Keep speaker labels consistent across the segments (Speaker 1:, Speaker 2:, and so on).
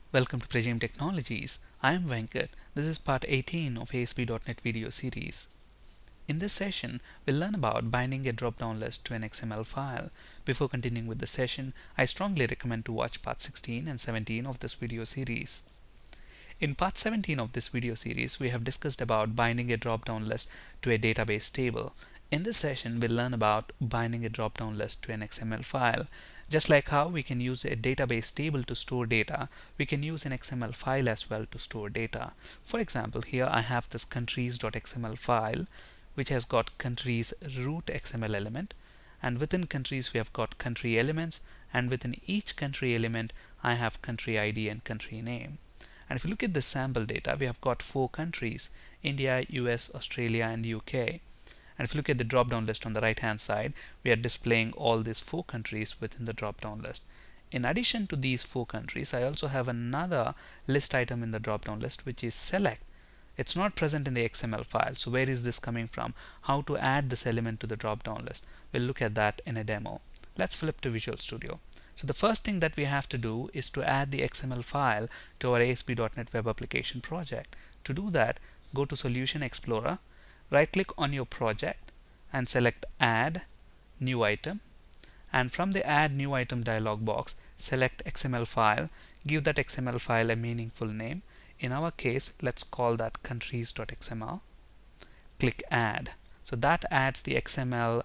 Speaker 1: Welcome to Prajim Technologies. I am Venkat. This is part 18 of ASP.NET video series. In this session, we'll learn about binding a drop-down list to an XML file. Before continuing with the session, I strongly recommend to watch part 16 and 17 of this video series. In part 17 of this video series, we have discussed about binding a drop-down list to a database table. In this session, we'll learn about binding a drop-down list to an XML file. Just like how we can use a database table to store data, we can use an XML file as well to store data. For example, here I have this countries.xml file, which has got countries root XML element, and within countries we have got country elements, and within each country element I have country ID and country name. And if you look at the sample data, we have got 4 countries: India, US, Australia, and UK. And if you look at the drop-down list on the right-hand side, we are displaying all these 4 countries within the drop-down list. In addition to these 4 countries, I also have another list item in the drop-down list, which is select. It's not present in the XML file. So where is this coming from? How to add this element to the drop-down list? We'll look at that in a demo. Let's flip to Visual Studio. So the first thing that we have to do is to add the XML file to our ASP.NET Web Application project. To do that, go to Solution Explorer, right-click on your project, and select Add New Item. And from the Add New Item dialog box, select XML file. Give that XML file a meaningful name. In our case, let's call that countries.xml. Click Add. So that adds the XML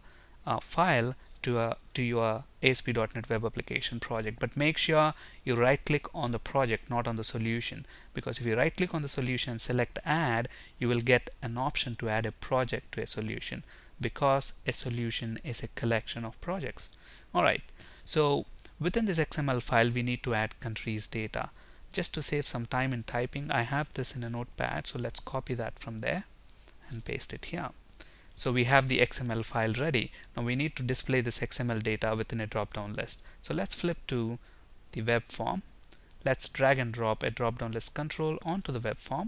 Speaker 1: file to your ASP.NET Web Application project. But make sure you right-click on the project, not on the solution, because if you right-click on the solution and select Add, you will get an option to add a project to a solution, because a solution is a collection of projects. Alright, so within this XML file, we need to add countries data. Just to save some time in typing, I have this in a notepad, so let's copy that from there and paste it here. So we have the XML file ready. Now we need to display this XML data within a drop-down list. So let's flip to the web form. Let's drag and drop a drop-down list control onto the web form.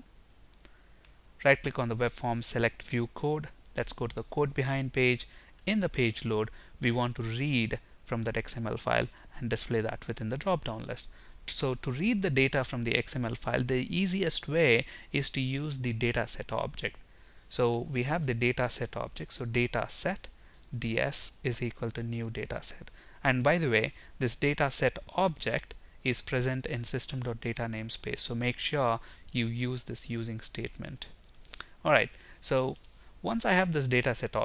Speaker 1: Right click on the web form, select view code. Let's go to the code behind page. In the page load, we want to read from that XML file and display that within the drop-down list. So to read the data from the XML file, the easiest way is to use the dataset object. So we have the dataset object. So dataset ds is equal to new dataset. And by the way, this dataset object is present in system.data namespace. So make sure you use this using statement. Alright, so once I have this dataset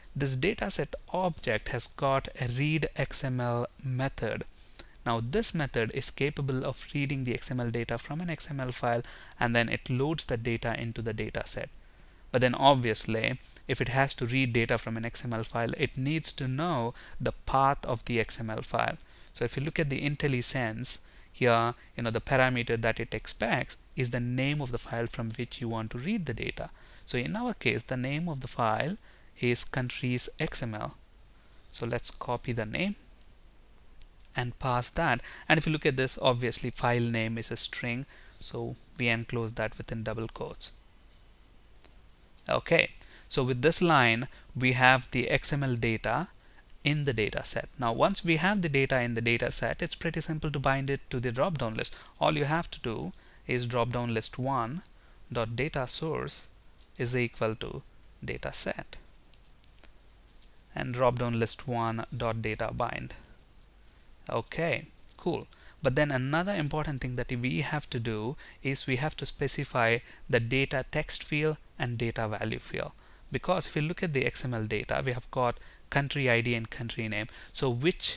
Speaker 1: object has got a read XML method. Now this method is capable of reading the XML data from an XML file, and then it loads the data into the dataset. But then obviously, if it has to read data from an XML file, it needs to know the path of the XML file. So if you look at the IntelliSense here, the parameter that it expects is the name of the file from which you want to read the data. So in our case, the name of the file is countries XML. So let's copy the name and pass that. And if you look at this, obviously file name is a string, so we enclose that within double quotes. Okay, so with this line, we have the XML data in the data set. Now once we have the data in the data set, it's pretty simple to bind it to the drop-down list. All you have to do is drop-down list 1 dot data source is equal to data set, and drop-down list 1 dot data bind. Okay, cool. But then another important thing that we have to do is we have to specify the data text field and data value field. Because if you look at the XML data, we have got country ID and country name. So which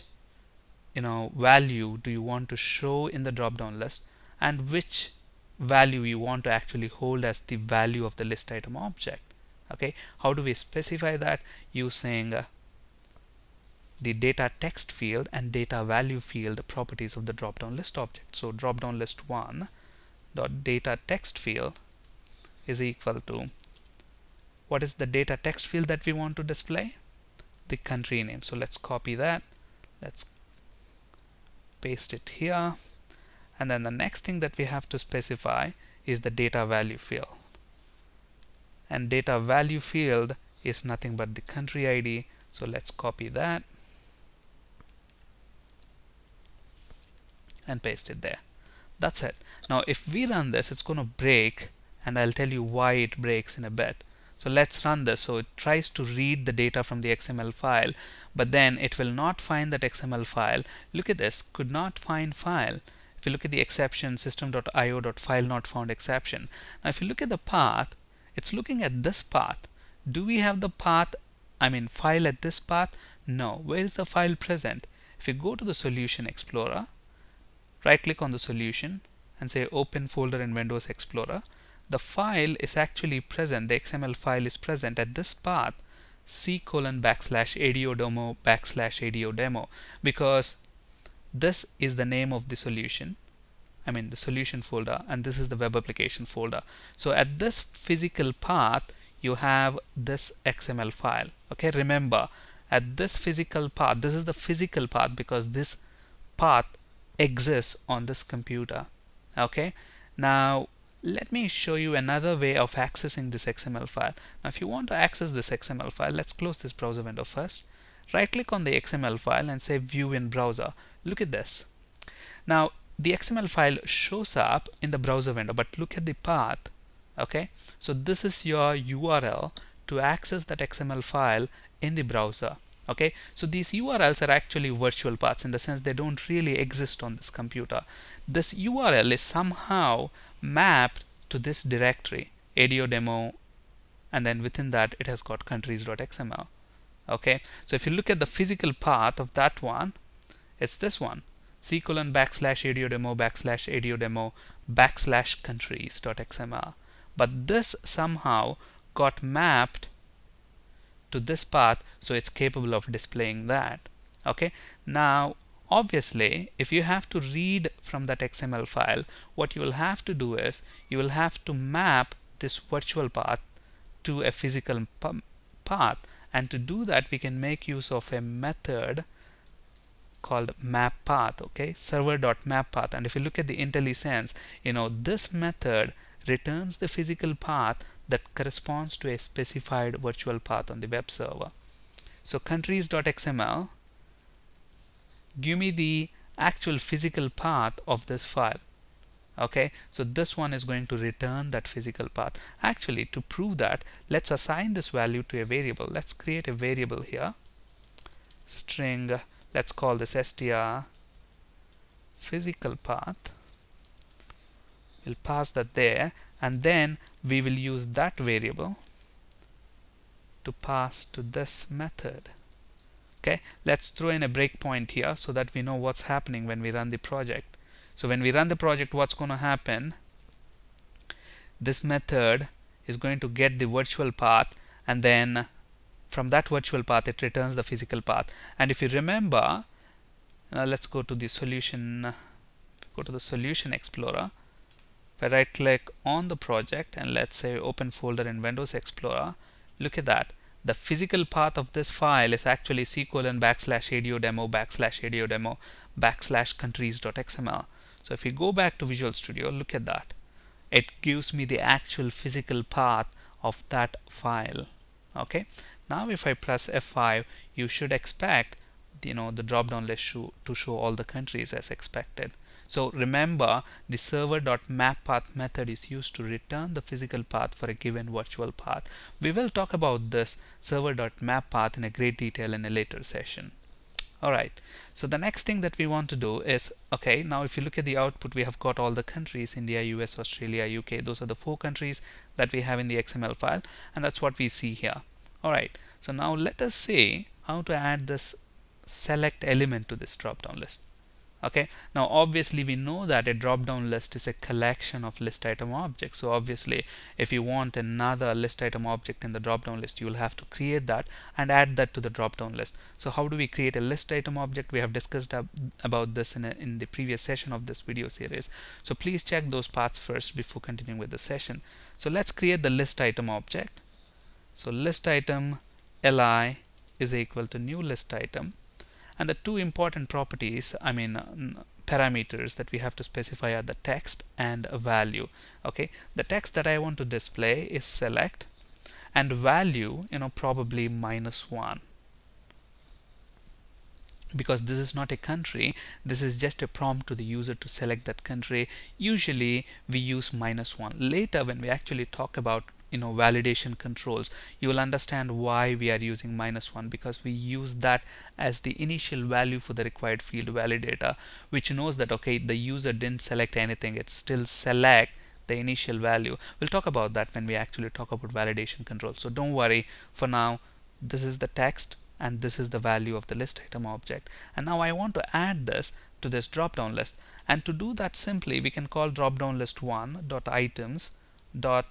Speaker 1: value do you want to show in the drop-down list, and which value you want to actually hold as the value of the list item object? Okay, how do we specify that? Using the data text field and data value field properties of the drop-down list object. So drop-down list 1 dot data text field is equal to, what is the data text field that we want to display? The country name. So let's copy that, let's paste it here, and then the next thing that we have to specify is the data value field. And data value field is nothing but the country ID, so let's copy that and paste it there. That's it. Now if we run this, it's going to break, and I'll tell you why it breaks in a bit. So let's run this. So it tries to read the data from the XML file, but then it will not find that XML file. Look at this, could not find file. If you look at the exception, system.io.file not found exception. Now if you look at the path, it's looking at this path. Do we have the path, file at this path? No. Where is the file present? If you go to the Solution Explorer, right click on the solution and say open folder in Windows Explorer, the file is actually present, the XML file is present at this path c:\adodemo/adodemo, because this is the name of the solution, the solution folder, and this is the web application folder. So at this physical path you have this XML file. Okay, remember, at this physical path, this is the physical path because this path exists on this computer. Okay, now let me show you another way of accessing this XML file. Now if you want to access this XML file, let's close this browser window first. Right click on the XML file and say view in browser. Look at this. Now the XML file shows up in the browser window, but look at the path. Okay, so this is your URL to access that XML file in the browser. Okay, so these URLs are actually virtual paths in the sense they don't really exist on this computer. This URL is somehow mapped to this directory adodemo, and then within that it has got countries.xml. Okay, so if you look at the physical path of that one, it's this one, c:\adodemo/adodemo/countries.xml. But this somehow got mapped to this path, so it's capable of displaying that. Okay, now obviously if you have to read from that XML file, what you will have to do is you will have to map this virtual path to a physical path, and to do that we can make use of a method called mapPath. Okay, server.mapPath. And if you look at the IntelliSense, this method returns the physical path that corresponds to a specified virtual path on the web server. So countries.xml, give me the actual physical path of this file. Okay, so this one is going to return that physical path. Actually, to prove that, let's assign this value to a variable. Let's create a variable here, string, let's call this str physical path. We'll pass that there, and then we will use that variable to pass to this method. Okay, let's throw in a breakpoint here so that we know what's happening when we run the project. So when we run the project, what's going to happen? This method is going to get the virtual path, and then from that virtual path it returns the physical path. And if you remember, let's go to the solution Explorer. If I right click on the project and let's say open folder in Windows Explorer, look at that. The physical path of this file is actually c:\adodemo/adodemo/countries.xml. So if you go back to Visual Studio, look at that. It gives me the actual physical path of that file. Okay, now if I press F5, you should expect the drop down list to show all the countries as expected. So remember, the server.mapPath method is used to return the physical path for a given virtual path. We will talk about this server.mapPath in a great detail in a later session. Alright, so the next thing that we want to do is, okay, now if you look at the output, we have got all the countries, India, US, Australia, UK. Those are the 4 countries that we have in the XML file, and that's what we see here. Alright, so now let us see how to add this select element to this drop down list. Okay, now obviously we know that a drop down list is a collection of list item objects. So obviously if you want another list item object in the drop down list, you will have to create that and add that to the drop down list. So how do we create a list item object? We have discussed about this in the previous session of this video series. So please check those parts first before continuing with the session. So let's create the list item object. So list item li is equal to new list item. And the 2 important properties, parameters that we have to specify are the text and a value. Okay, the text that I want to display is select, and value, probably -1. because this is not a country, this is just a prompt to the user to select that country. Usually we use -1. Later when we actually talk about validation controls, you will understand why we are using -1, because we use that as the initial value for the required field validator, which knows that okay, the user didn't select anything, it still select the initial value. We'll talk about that when we actually talk about validation controls, so don't worry. For now, this is the text and this is the value of the list item object. And now I want to add this to this drop down list, and to do that simply we can call drop down list 1 dot items dot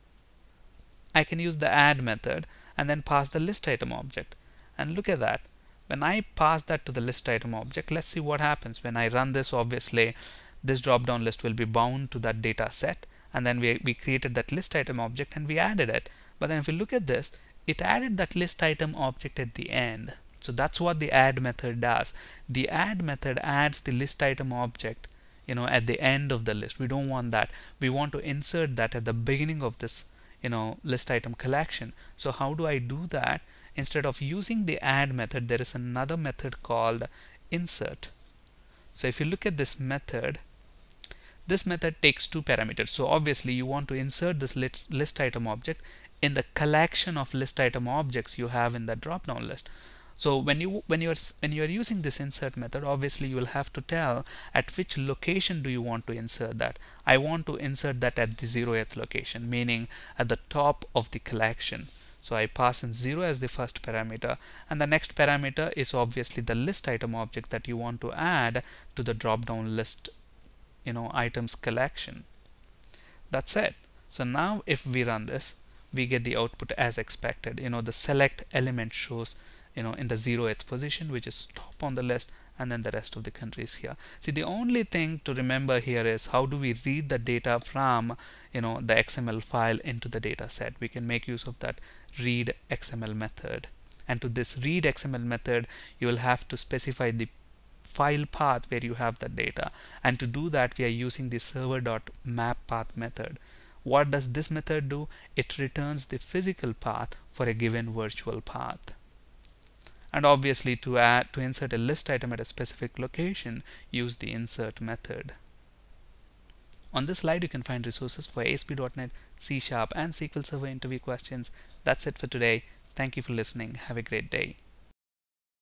Speaker 1: I can use the add method and then pass the list item object. And look at that, when I pass that to the list item object, let's see what happens when I run this. Obviously this drop down list will be bound to that data set, and then we created that list item object and we added it. But then if we look at this, it added that list item object at the end. So that's what the add method does. The add method adds the list item object at the end of the list. We don't want that. We want to insert that at the beginning of this list item collection. So how do I do that? Instead of using the add method, there is another method called insert. So if you look at this method takes two parameters. So obviously you want to insert this list item object in the collection of list item objects you have in the drop down list. So when you are using this insert method, obviously you will have to tell at which location do you want to insert that. I want to insert that at the 0th location, meaning at the top of the collection. So I pass in 0 as the first parameter, and the next parameter is obviously the list item object that you want to add to the drop down list items collection. That's it. So now if we run this, we get the output as expected. The select element shows in the 0th position, which is top on the list, and then the rest of the countries here. See, the only thing to remember here is how do we read the data from the XML file into the data set. We can make use of that read XML method, and to this read XML method you will have to specify the file path where you have the data, and to do that we are using the server.mapPath method. What does this method do? It returns the physical path for a given virtual path. And obviously to insert a list item at a specific location, use the insert method. On this slide you can find resources for ASP.NET, C# and SQL Server interview questions. That's it for today. Thank you for listening. Have a great day.